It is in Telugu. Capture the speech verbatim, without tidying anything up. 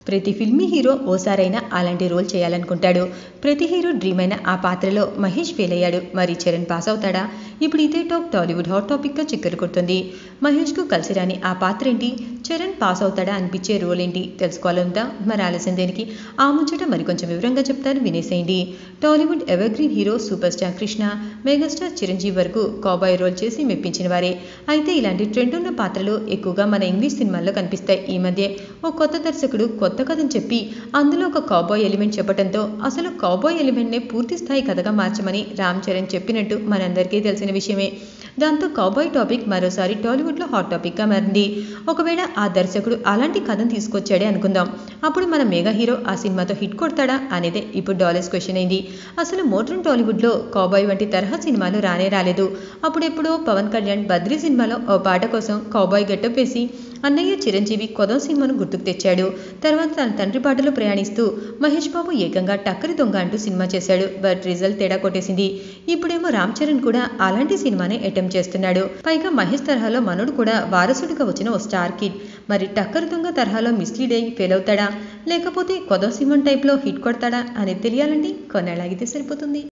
ప్రతి ఫిల్మీ హీరో ఓసారైనా అలాంటి రోల్ చేయాలనుకుంటాడు. ప్రతి హీరో డ్రీమ్ అయిన ఆ పాత్రలో మహేష్ ఫెయిల్ అయ్యాడు. మరి చరణ్ పాస్ అవుతాడా? ఇప్పుడు ఇదే టాక్ టాలీవుడ్ హాట్ టాపిక్గా చిక్కరు కొడుతుంది. మహేష్కు కలిసి రాని ఆ పాత్ర ఏంటి? చరణ్ పాస్ అవుతాడా అనిపించే రోల్ ఏంటి? తెలుసుకోవాలంతా మరి ఆలస్యం దేనికి? ఆ ముచ్చట మరికొంచెం వివరంగా చెప్తారు, వినేసేయండి. Tollywood evergreen hero super star Krishna, megastar Chiranjeevi వరకు కౌబాయ్ రోల్ చేసి మెప్పించిన వారే. అయితే ఇలాంటి ట్రెండ్ ఉన్న పాత్రలు ఎక్కువగా మన ఇంగ్లీష్ సినిమాల్లో కనిపిస్తాయి. ఈ మధ్య ఓ కొత్త దర్శకుడు కొత్త కథను చెప్పి అందులో ఒక కౌబాయ్ ఎలిమెంట్ చెప్పడంతో అసలు కౌబాయ్ ఎలిమెంట్నే పూర్తి స్థాయి కథగా మార్చమని రామ్ చరణ్ చెప్పినట్టు మనందరికీ తెలిసిన విషయమే. దాంతో కౌబాయ్ టాపిక్ మరోసారి టాలీవుడ్లో హాట్ టాపిక్గా మారింది. ఒకవేళ ఆ దర్శకుడు అలాంటి కథను తీసుకొచ్చాడే అనుకుందాం, అప్పుడు మన మెగా హీరో ఆ సినిమాతో హిట్ కొడతాడా అనేదే ఇప్పుడు డాలర్స్ క్వశ్చన్ అయింది. అసలు మోడ్రన్ టాలీవుడ్లో కౌబాయ్ వంటి తరహా సినిమాలు రానే రాలేదు. అప్పుడెప్పుడో పవన్ కళ్యాణ్ బద్రీ సినిమాలో ఓ పాట కోసం కౌబాయ్ గెటప్ వేసి అన్నయ్య చిరంజీవి కొదం సినిమాను గుర్తుకు తెచ్చాడు. తర్వాత తన తండ్రి పాటలో ప్రయాణిస్తూ మహేష్ బాబు ఏకంగా టక్కరి దొంగ అంటూ సినిమా చేశాడు. బట్ రిజల్ట్ తేడా కొట్టేసింది. ఇప్పుడేమో రామ్ చరణ్ కూడా అలాంటి సినిమానే అటెంప్ట్ చేస్తున్నాడు. పైగా మహేష్ తరహాలో మనోడు కూడా వారసుడిగా వచ్చిన ఓ స్టార్ కిడ్. మరి టక్కరి దొంగ తరహాలో మిస్లీడ్ అయ్యి ఫెయిల్ అవుతాడా, లేకపోతే కొదం సినిమా టైప్లో హిట్ కొడతాడా అనేది తెలియాలండి. కొన్నాళ్ళాగితే సరిపోతుంది.